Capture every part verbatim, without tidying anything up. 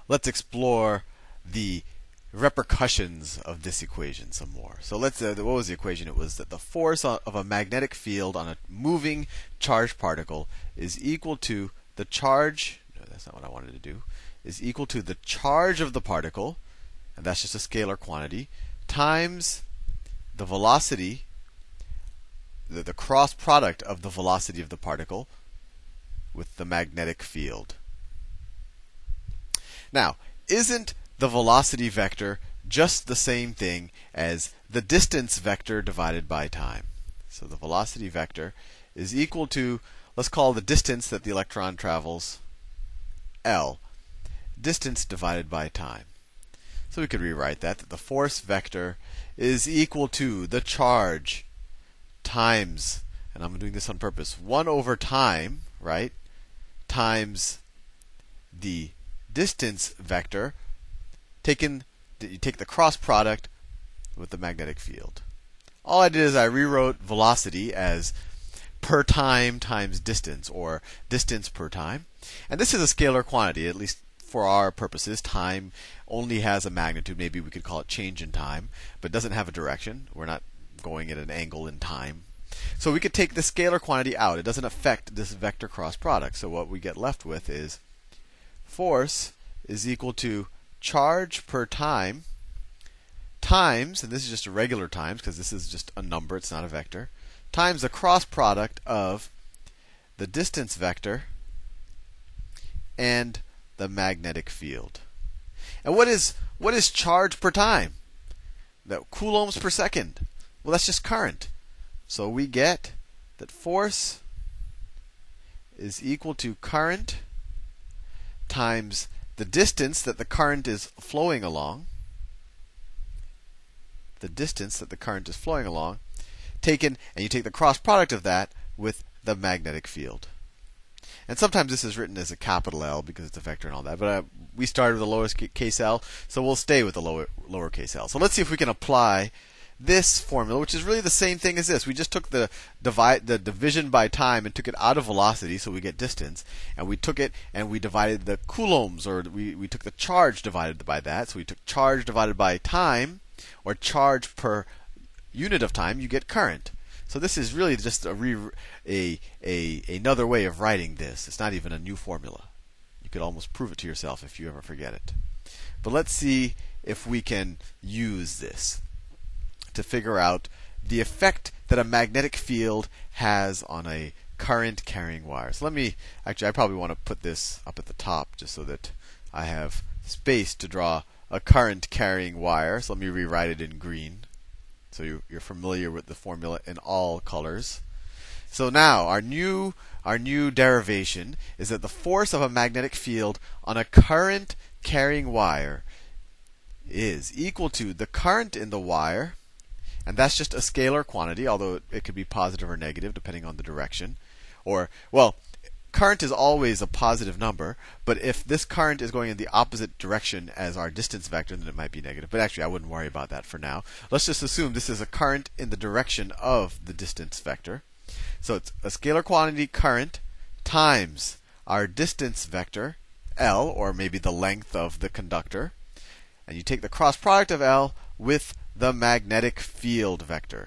let's explore the repercussions of this equation some more. So let's, uh, what was the equation? It was that the force of a magnetic field on a moving charged particle is equal to the charge, no, that's not what I wanted to do, is equal to the charge of the particle, and that's just a scalar quantity, times the velocity, the, the cross product of the velocity of the particle with the magnetic field. Now, isn't the velocity vector just the same thing as the distance vector divided by time? So the velocity vector is equal to, let's call the distance that the electron travels L, distance divided by time. So we could rewrite that, that the force vector is equal to the charge times, and I'm doing this on purpose, one over time, right, times the distance vector, taken, you take the cross product with the magnetic field. All I did is I rewrote velocity as per time times distance, or distance per time. And this is a scalar quantity, at least for our purposes. Time only has a magnitude. Maybe we could call it change in time, but it doesn't have a direction. We're not going at an angle in time. So we could take the scalar quantity out. It doesn't affect this vector cross product. So what we get left with is force is equal to charge per time times, and this is just a regular times because this is just a number, it's not a vector, times the cross product of the distance vector and the magnetic field. And what is what is charge per time? That coulombs per second. Well, that's just current. So we get that force is equal to current times the distance that the current is flowing along, the distance that the current is flowing along, taken, and you take the cross product of that with the magnetic field. And sometimes this is written as a capital L because it's a vector and all that, but uh, we started with the lowercase l, so we'll stay with the lower lowercase l. So let's see if we can apply this formula, which is really the same thing as this. We just took the divide the division by time and took it out of velocity, so we get distance, and we took it and we divided the coulombs, or we, we took the charge divided by that. So we took charge divided by time, or charge per unit of time, you get current. So this is really just a, re, a, a another way of writing this. It's not even a new formula. You could almost prove it to yourself if you ever forget it. But let's see if we can use this to figure out the effect that a magnetic field has on a current carrying wire. So let me, actually I probably want to put this up at the top just so that I have space to draw a current carrying wire. So let me rewrite it in green, so you're familiar with the formula in all colors. So now our new our new derivation is that the force of a magnetic field on a current carrying wire is equal to the current in the wire, and that's just a scalar quantity, although it, it could be positive or negative depending on the direction. Or, well, current is always a positive number, but if this current is going in the opposite direction as our distance vector, then it might be negative. But actually, I wouldn't worry about that for now. Let's just assume this is a current in the direction of the distance vector. So it's a scalar quantity, current, times our distance vector, L, or maybe the length of the conductor. And you take the cross product of L with the magnetic field vector.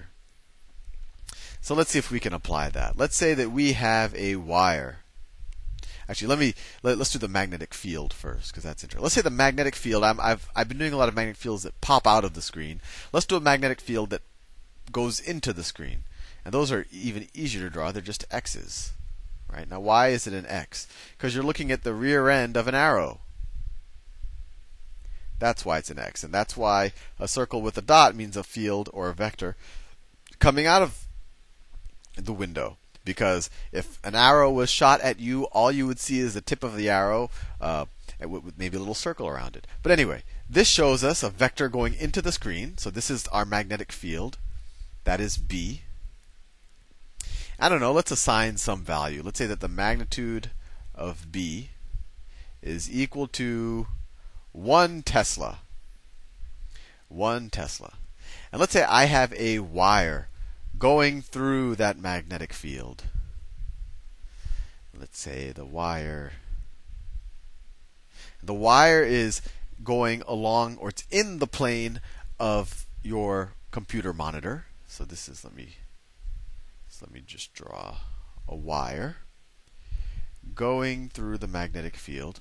So let's see if we can apply that. Let's say that we have a wire. Actually, let me let, let's do the magnetic field first, because that's interesting. Let's say the magnetic field. I'm, I've I've been doing a lot of magnetic fields that pop out of the screen. Let's do a magnetic field that goes into the screen, and those are even easier to draw. They're just x's, right? Now, why is it an x? Because you're looking at the rear end of an arrow. That's why it's an x, and that's why a circle with a dot means a field or a vector coming out of the window. Because if an arrow was shot at you, all you would see is the tip of the arrow, uh, with maybe a little circle around it. But anyway, this shows us a vector going into the screen. So this is our magnetic field. That is B. I don't know, let's assign some value. Let's say that the magnitude of B is equal to one Tesla. One Tesla. And let's say I have a wire going through that magnetic field. Let's say the wire The wire is going along, or it's in the plane of your computer monitor. So this is, let me, so let me just draw a wire going through the magnetic field.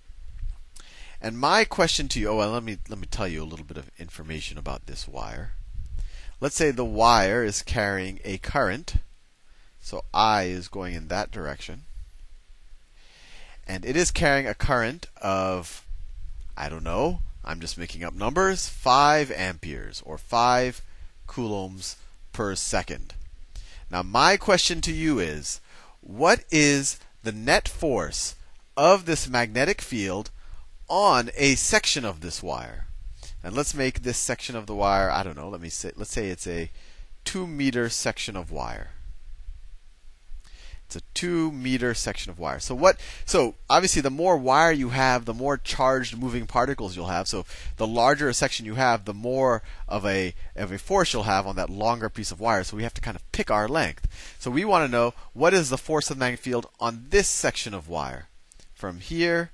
And my question to you, oh well, let me let me tell you a little bit of information about this wire. Let's say the wire is carrying a current, so I is going in that direction, and it is carrying a current of, I don't know, I'm just making up numbers, five amperes or five coulombs per second. Now my question to you is, what is the net force of this magnetic field on a section of this wire? And let's make this section of the wire, I don't know, let me say, let's say it's a two meter section of wire. It's a two meter section of wire. So what? So obviously, the more wire you have, the more charged moving particles you'll have. So the larger a section you have, the more of a of a force you'll have on that longer piece of wire. So we have to kind of pick our length. So we want to know, what is the force of the magnetic field on this section of wire, from here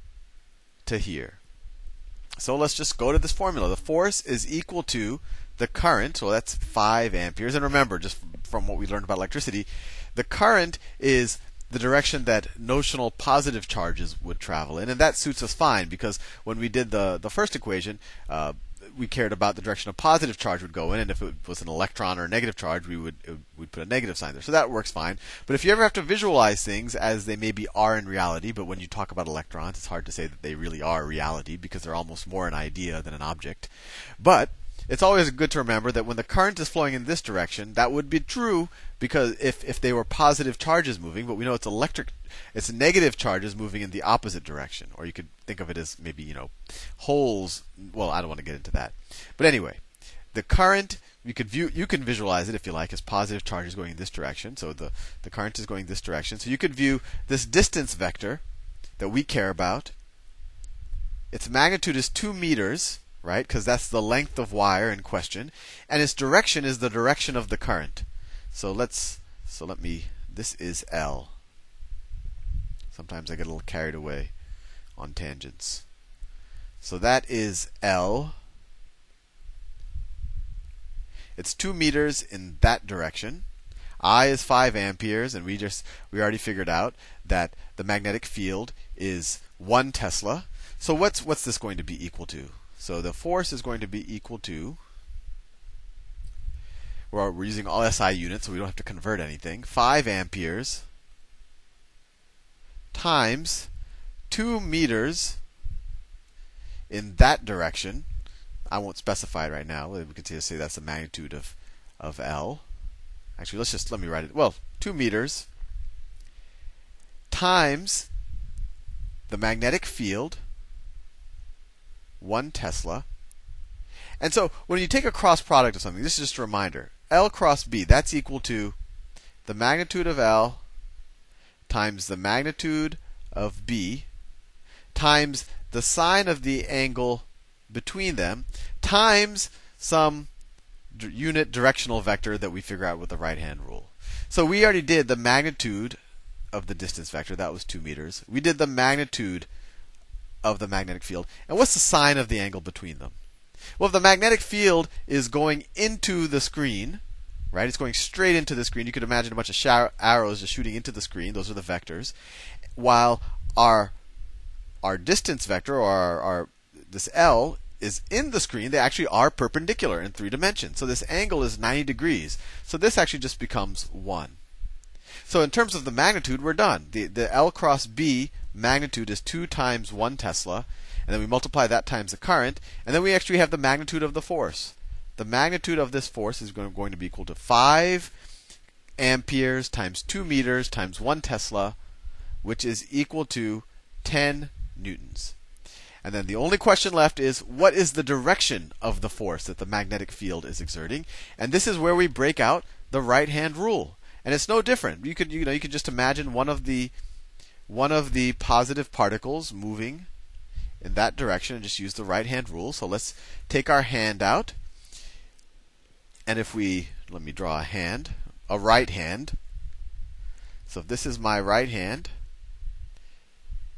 to here. So let's just go to this formula. The force is equal to the current, so that's five amperes. And remember, just from what we learned about electricity, the current is the direction that notional positive charges would travel in, and that suits us fine, because when we did the the first equation, uh, we cared about the direction a positive charge would go in, and if it was an electron or a negative charge, we would we'd put a negative sign there. So that works fine. But if you ever have to visualize things as they maybe are in reality, but when you talk about electrons, it's hard to say that they really are reality, because they're almost more an idea than an object. But it's always good to remember that when the current is flowing in this direction, that would be true, because if, if they were positive charges moving, but we know it's electric, it's negative charges moving in the opposite direction. Or you could think of it as maybe, you know, holes. Well, I don't want to get into that. But anyway, the current, you could view, you can visualize it if you like as positive charges going in this direction. So the, the current is going this direction. So you could view this distance vector that we care about. Its magnitude is two meters. Right? Because that's the length of wire in question, and its direction is the direction of the current. So let's so let me this is L. Sometimes I get a little carried away on tangents. So that is L. It's two meters in that direction. I is five amperes, and we just we already figured out that the magnetic field is one Tesla. So what's what's this going to be equal to? So the force is going to be equal to, we're, we're using all S I units, so we don't have to convert anything, five amperes times two meters in that direction. I won't specify it right now. We can just say that's the magnitude of, of L. Actually, let's just, let me write it. Well, two meters times the magnetic field, one Tesla. And so when you take a cross product of something, this is just a reminder. L cross B, that's equal to the magnitude of L times the magnitude of B times the sine of the angle between them times some d- unit directional vector that we figure out with the right-hand rule. So we already did the magnitude of the distance vector. That was two meters. We did the magnitude of the magnetic field. And what's the sine of the angle between them? Well, if the magnetic field is going into the screen, right? It's going straight into the screen. You could imagine a bunch of shower arrows just shooting into the screen. Those are the vectors. While our our distance vector, or our, our this L, is in the screen, they actually are perpendicular in three dimensions. So this angle is ninety degrees. So this actually just becomes one. So in terms of the magnitude, we're done. The, the L cross B magnitude is two times one Tesla, and then we multiply that times the current, and then we actually have the magnitude of the force. The magnitude of this force is going, going to be equal to five amperes times two meters times one Tesla, which is equal to ten newtons. And then the only question left is, what is the direction of the force that the magnetic field is exerting? And this is where we break out the right-hand rule. And it's no different. You could, you know, you could just imagine one of the one of the positive particles moving in that direction and just use the right-hand rule. So let's take our hand out. And if we, let me draw a hand, a right hand. So if this is my right hand,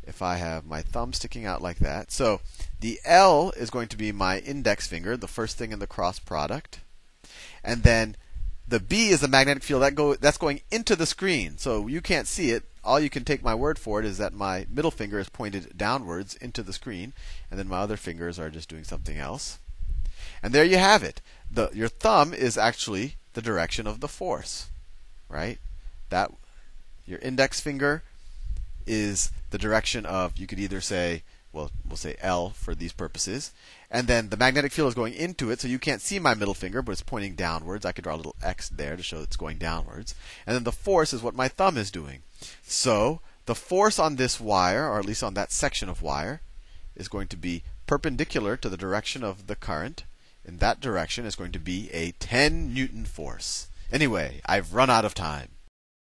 if I have my thumb sticking out like that. So the L is going to be my index finger, the first thing in the cross product. And then the B is the magnetic field that go, that's going into the screen. So you can't see it. All you can take my word for it is that my middle finger is pointed downwards into the screen, and then my other fingers are just doing something else. And there you have it. The, your thumb is actually the direction of the force, right? That your index finger is the direction of, you could either say, well, we'll say L for these purposes. And then the magnetic field is going into it, so you can't see my middle finger, but it's pointing downwards. I could draw a little X there to show it's going downwards. And then the force is what my thumb is doing. So the force on this wire, or at least on that section of wire, is going to be perpendicular to the direction of the current. In that direction is going to be a ten Newton force. Anyway, I've run out of time.